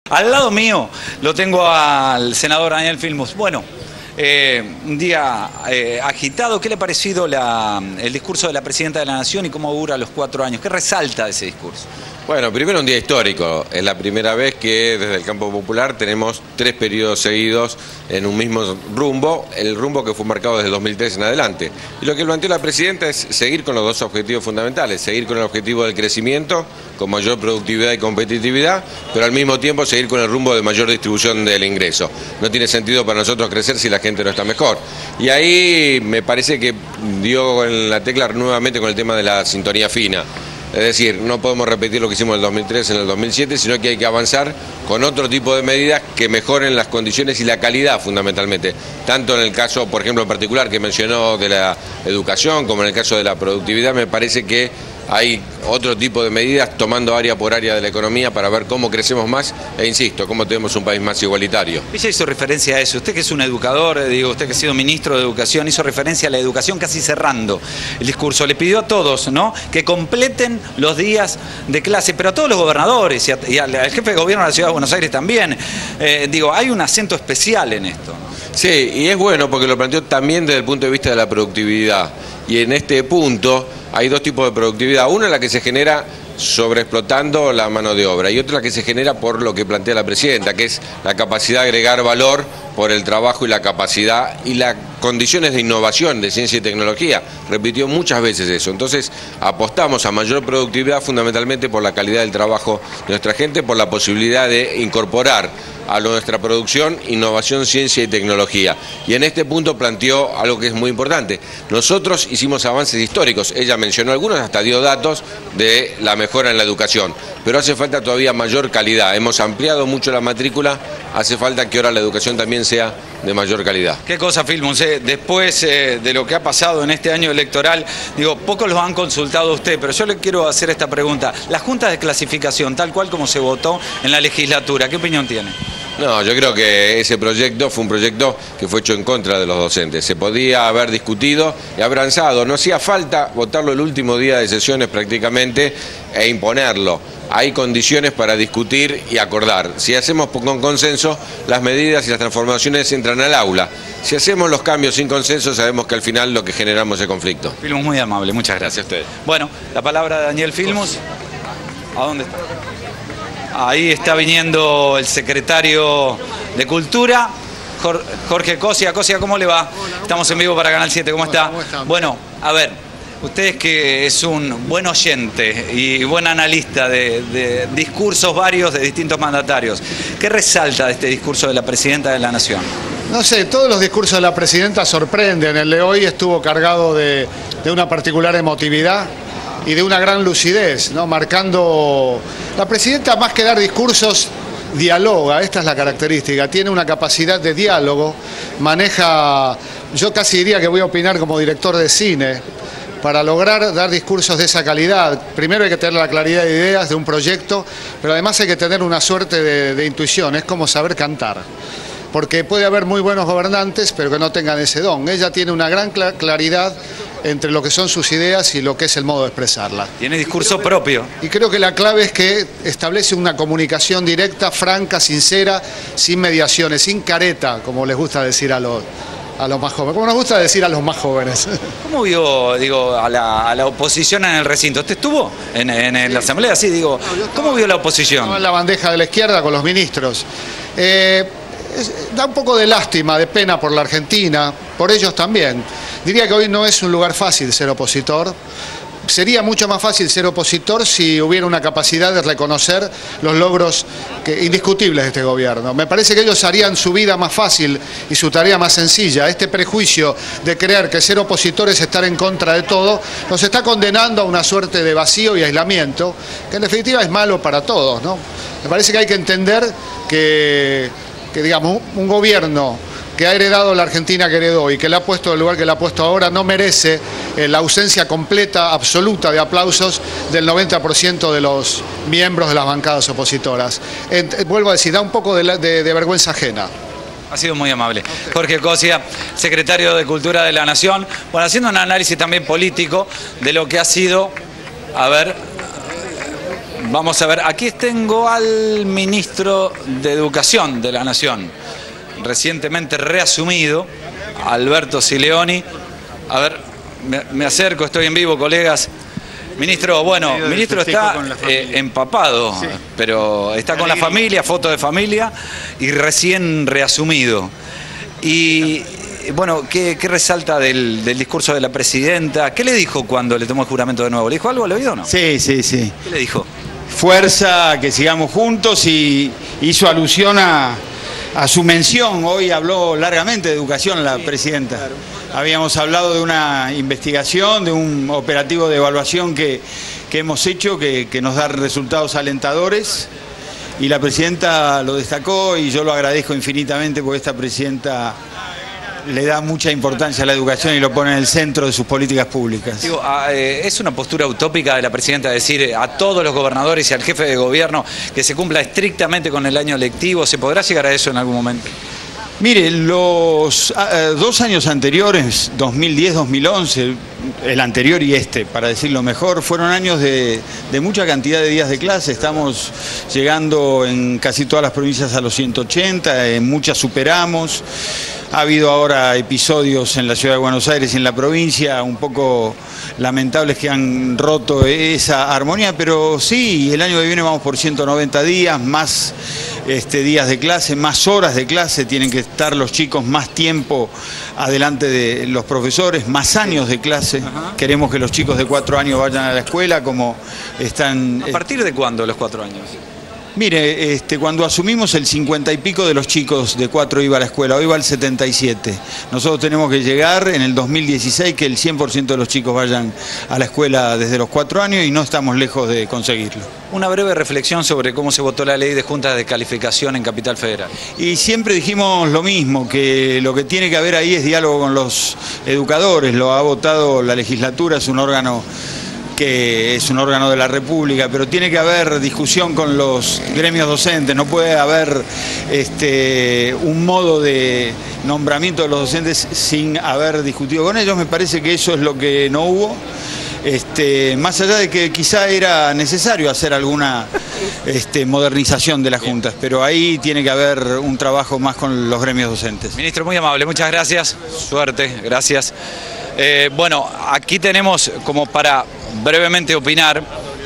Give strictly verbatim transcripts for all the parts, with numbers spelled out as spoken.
Al lado mío lo tengo al senador Daniel Filmus. Bueno, eh, un día eh, agitado. ¿Qué le ha parecido la, el discurso de la Presidenta de la Nación y cómo dura los cuatro años? ¿Qué resalta de ese discurso? Bueno, primero un día histórico. Es la primera vez que desde el campo popular tenemos tres periodos seguidos en un mismo rumbo, el rumbo que fue marcado desde el dos mil tres en adelante. Y lo que planteó la Presidenta es seguir con los dos objetivos fundamentales, seguir con el objetivo del crecimiento, con mayor productividad y competitividad, pero al mismo tiempo seguir con el rumbo de mayor distribución del ingreso. No tiene sentido para nosotros crecer si la gente no está mejor. Y ahí me parece que dio en la tecla nuevamente con el tema de la sintonía fina. Es decir, no podemos repetir lo que hicimos en el dos mil tres, en el dos mil siete, sino que hay que avanzar con otro tipo de medidas que mejoren las condiciones y la calidad fundamentalmente. Tanto en el caso, por ejemplo, en particular que mencionó de la educación, como en el caso de la productividad, me parece que hay otro tipo de medidas tomando área por área de la economía para ver cómo crecemos más e, insisto, cómo tenemos un país más igualitario. Ella hizo referencia a eso. Usted que es un educador, digo, usted que ha sido ministro de Educación, hizo referencia a la educación casi cerrando el discurso. Le pidió a todos, ¿no?, que completen los días de clase, pero a todos los gobernadores y, a, y al jefe de gobierno de la Ciudad de Buenos Aires también. Eh, digo, hay un acento especial en esto, ¿no? Sí, y es bueno porque lo planteó también desde el punto de vista de la productividad. Y en este punto hay dos tipos de productividad. Una es la que se genera sobreexplotando la mano de obra y otra la que se genera por lo que plantea la Presidenta, que es la capacidad de agregar valor por el trabajo y la capacidad y las condiciones de innovación, de ciencia y tecnología. Repitió muchas veces eso. Entonces apostamos a mayor productividad fundamentalmente por la calidad del trabajo de nuestra gente, por la posibilidad de incorporar a nuestra producción innovación, ciencia y tecnología. Y en este punto planteó algo que es muy importante. Nosotros hicimos avances históricos, ella mencionó algunos, hasta dio datos de la mejora en la educación, pero hace falta todavía mayor calidad. Hemos ampliado mucho la matrícula, hace falta que ahora la educación también sea de mayor calidad. Qué cosa, Filmus, eh, después eh, de lo que ha pasado en este año electoral, digo, pocos los han consultado a usted, pero yo le quiero hacer esta pregunta. Las juntas de clasificación, tal cual como se votó en la legislatura, ¿qué opinión tiene? No, yo creo que ese proyecto fue un proyecto que fue hecho en contra de los docentes. Se podía haber discutido y haber avanzado. No hacía falta votarlo el último día de sesiones prácticamente e imponerlo. Hay condiciones para discutir y acordar. Si hacemos con consenso, las medidas y las transformaciones entran al aula. Si hacemos los cambios sin consenso, sabemos que al final lo que generamos es conflicto. Filmus, muy amable, muchas gracias. Gracias a ustedes. Bueno, la palabra de Daniel Filmus. ¿A dónde está? Ahí está viniendo el secretario de Cultura, Jorge Cosia. Cosia, ¿cómo le va? Estamos en vivo para Canal siete, ¿cómo está? Bueno, a ver, usted que es un buen oyente y buen analista de, de discursos varios de distintos mandatarios, ¿qué resalta de este discurso de la Presidenta de la Nación? No sé, todos los discursos de la Presidenta sorprenden. El de hoy estuvo cargado de, de una particular emotividad y de una gran lucidez, ¿no? Marcando... La Presidenta, más que dar discursos, dialoga, esta es la característica, tiene una capacidad de diálogo, maneja, yo casi diría que voy a opinar como director de cine, para lograr dar discursos de esa calidad. Primero hay que tener la claridad de ideas de un proyecto, pero además hay que tener una suerte de, de intuición, es como saber cantar. Porque puede haber muy buenos gobernantes, pero que no tengan ese don. Ella tiene una gran claridad entre lo que son sus ideas y lo que es el modo de expresarlas. Tiene discurso propio. Y creo que la clave es que establece una comunicación directa, franca, sincera, sin mediaciones, sin careta, como les gusta decir a los, a los más jóvenes. Como nos gusta decir a los más jóvenes. ¿Cómo vio, digo, a la, a la oposición en el recinto? ¿Usted estuvo en, en, en la asamblea? Sí, digo, ¿cómo vio la oposición? Estaba en la bandeja de la izquierda con los ministros. Eh, Es, da un poco de lástima, de pena por la Argentina, por ellos también. Diría que hoy no es un lugar fácil ser opositor. Sería mucho más fácil ser opositor si hubiera una capacidad de reconocer los logros que, indiscutibles de este gobierno. Me parece que ellos harían su vida más fácil y su tarea más sencilla. Este prejuicio de creer que ser opositor es estar en contra de todo, nos está condenando a una suerte de vacío y aislamiento, que en definitiva es malo para todos, ¿no? Me parece que hay que entender que... que digamos, un gobierno que ha heredado la Argentina que heredó y que le ha puesto el lugar que le ha puesto ahora no merece eh, la ausencia completa, absoluta de aplausos del noventa por ciento de los miembros de las bancadas opositoras. Eh, eh, vuelvo a decir, da un poco de, la, de, de vergüenza ajena. Ha sido muy amable. Jorge Cosia, secretario de Cultura de la Nación, bueno, haciendo un análisis también político de lo que ha sido, a ver... vamos a ver, aquí tengo al ministro de Educación de la Nación, recientemente reasumido, Alberto Sileoni. A ver, me, me acerco, estoy en vivo, colegas. Ministro, bueno, ministro está eh, empapado, sí, pero está con la familia, foto de familia y recién reasumido. Y bueno, ¿qué, qué resalta del, del discurso de la presidenta? ¿Qué le dijo cuando le tomó el juramento de nuevo? ¿Le dijo algo al oído o no? Sí, sí, sí. ¿Qué le dijo? Fuerza, que sigamos juntos, y hizo alusión a, a su mención. Hoy habló largamente de educación la presidenta. Claro. Habíamos hablado de una investigación, de un operativo de evaluación que, que hemos hecho, que, que nos da resultados alentadores, y la presidenta lo destacó y yo lo agradezco infinitamente porque esta presidenta le da mucha importancia a la educación y lo pone en el centro de sus políticas públicas. Digo, ¿es una postura utópica de la presidenta decir a todos los gobernadores y al jefe de gobierno que se cumpla estrictamente con el año lectivo? ¿Se podrá llegar a eso en algún momento? Mire, los eh, dos años anteriores, dos mil diez, dos mil once, el anterior y este, para decirlo mejor, fueron años de, de mucha cantidad de días de clase. Estamos llegando en casi todas las provincias a los ciento ochenta, en muchas superamos. Ha habido ahora episodios en la ciudad de Buenos Aires y en la provincia un poco lamentables que han roto esa armonía, pero sí, el año que viene vamos por ciento noventa días, más este, días de clase, más horas de clase, tienen que estar los chicos más tiempo adelante de los profesores, más años de clase. Ajá. Queremos que los chicos de cuatro años vayan a la escuela como están... ¿A partir de cuándo los cuatro años? Mire, este, cuando asumimos el cincuenta y pico de los chicos de cuatro iba a la escuela, hoy va el setenta y siete. Nosotros tenemos que llegar en el dos mil dieciséis que el cien por ciento de los chicos vayan a la escuela desde los cuatro años y no estamos lejos de conseguirlo. Una breve reflexión sobre cómo se votó la ley de juntas de calificación en Capital Federal. Y siempre dijimos lo mismo, que lo que tiene que haber ahí es diálogo con los educadores. Lo ha votado la legislatura, es un órgano que es un órgano de la República, pero tiene que haber discusión con los gremios docentes, no puede haber este, un modo de nombramiento de los docentes sin haber discutido con ellos. Me parece que eso es lo que no hubo, este, más allá de que quizá era necesario hacer alguna este, modernización de las juntas, pero ahí tiene que haber un trabajo más con los gremios docentes. Ministro, muy amable, muchas gracias, suerte, gracias. Eh, bueno, aquí tenemos como para brevemente opinar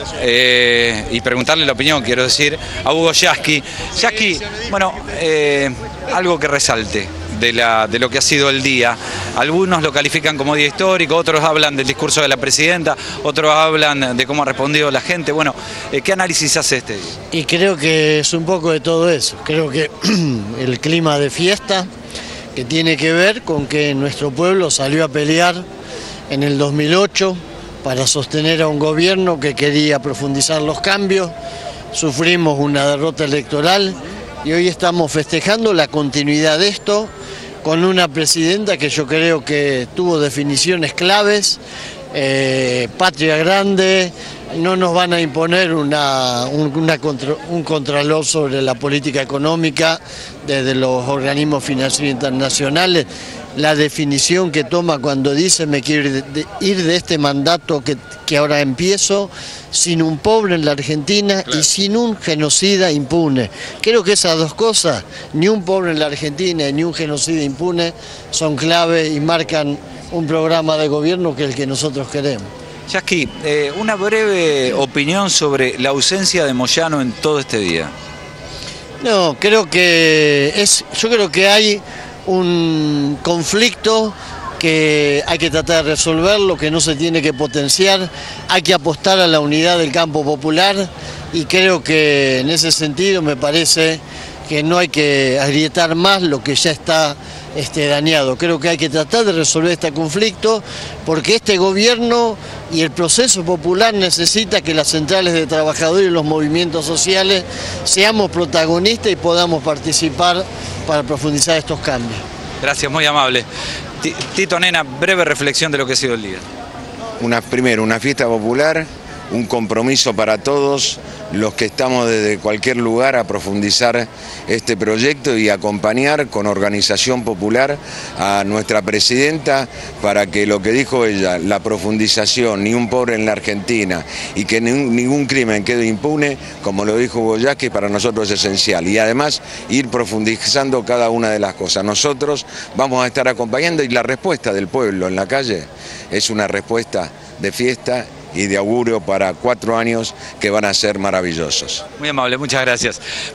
eh, y preguntarle la opinión, quiero decir, a Hugo Yasky. Yasky, bueno, eh, algo que resalte de, la, de lo que ha sido el día. Algunos lo califican como día histórico, otros hablan del discurso de la presidenta, otros hablan de cómo ha respondido la gente. Bueno, eh, ¿qué análisis hace este día? Y creo que es un poco de todo eso. Creo que el clima de fiesta, que tiene que ver con que nuestro pueblo salió a pelear en el dos mil ocho para sostener a un gobierno que quería profundizar los cambios, sufrimos una derrota electoral y hoy estamos festejando la continuidad de esto con una presidenta que yo creo que tuvo definiciones claves, eh, patria grande. No nos van a imponer una, un, una contra, un contralor sobre la política económica desde los organismos financieros internacionales. La definición que toma cuando dice me quiero ir de, ir de este mandato que, que ahora empiezo sin un pobre en la Argentina, claro, y sin un genocida impune. Creo que esas dos cosas, ni un pobre en la Argentina ni un genocida impune, son clave y marcan un programa de gobierno que es el que nosotros queremos. Yasky, eh, una breve opinión sobre la ausencia de Moyano en todo este día. No, creo que es, yo creo que hay un conflicto que hay que tratar de resolverlo, que no se tiene que potenciar, hay que apostar a la unidad del campo popular y creo que en ese sentido me parece que no hay que agrietar más lo que ya está Este, dañado. Creo que hay que tratar de resolver este conflicto porque este gobierno y el proceso popular necesita que las centrales de trabajadores y los movimientos sociales seamos protagonistas y podamos participar para profundizar estos cambios. Gracias, muy amable. Tito Nena, breve reflexión de lo que ha sido el día. Una, primero, una fiesta popular un compromiso para todos los que estamos desde cualquier lugar a profundizar este proyecto y acompañar con organización popular a nuestra presidenta para que lo que dijo ella, la profundización, ni un pobre en la Argentina y que ningún, ningún crimen quede impune, como lo dijo Hugo Yasky, para nosotros es esencial. Y además ir profundizando cada una de las cosas. Nosotros vamos a estar acompañando y la respuesta del pueblo en la calle es una respuesta de fiesta y de augurio para cuatro años que van a ser maravillosos. Muy amable, muchas gracias.